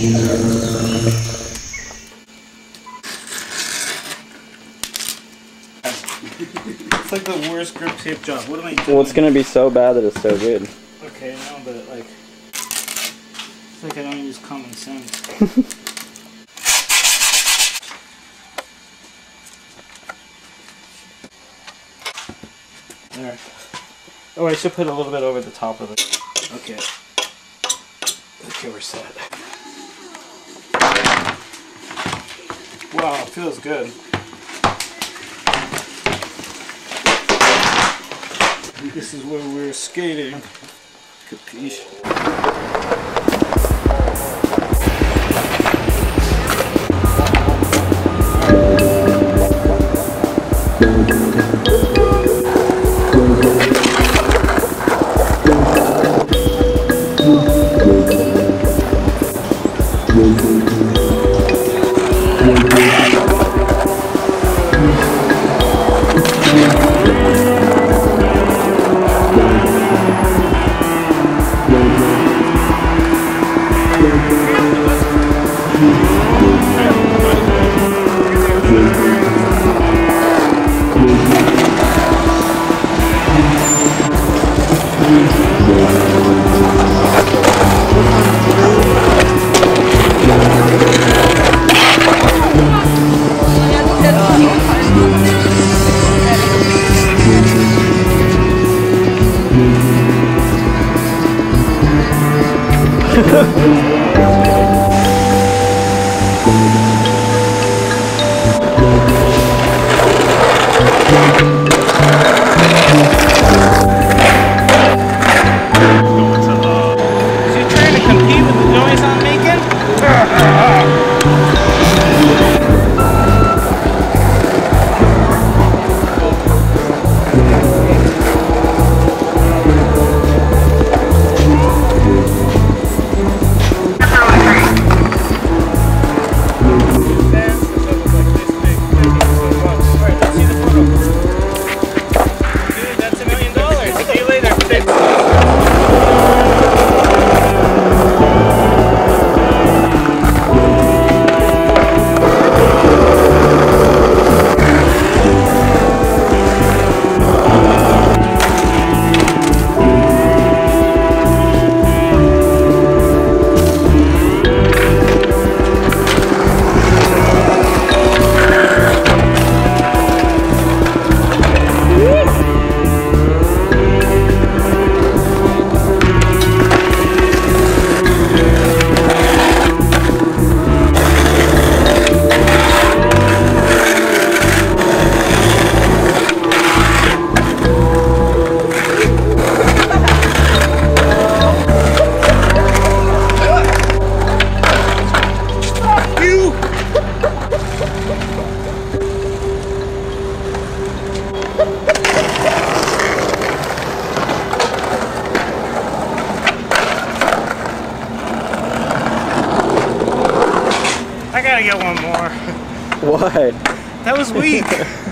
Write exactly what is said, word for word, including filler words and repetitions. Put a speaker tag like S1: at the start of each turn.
S1: It's like the worst grip tape job. What am I doing?
S2: Well, it's gonna be so bad that it's so good.
S1: Okay, no, but like, it's like I don't use common sense. There. Oh, I should put a little bit over the top of it. Okay. Okay, we're set. Wow, it feels good. This is where we're skating. Capiche. I gotta get one more.
S2: Why?
S1: That was weak.